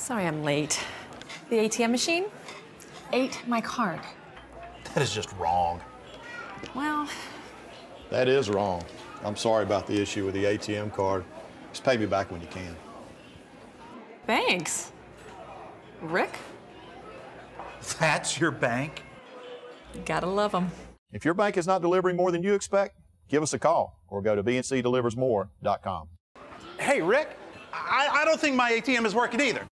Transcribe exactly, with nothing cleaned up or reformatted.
Sorry I'm late. The A T M machine ate my card. That is just wrong. Well... That is wrong. I'm sorry about the issue with the A T M card. Just pay me back when you can. Thanks. Rick? That's your bank? Gotta love them. If your bank is not delivering more than you expect, give us a call or go to B N C delivers more dot com. Hey, Rick, I, I don't think my A T M is working either.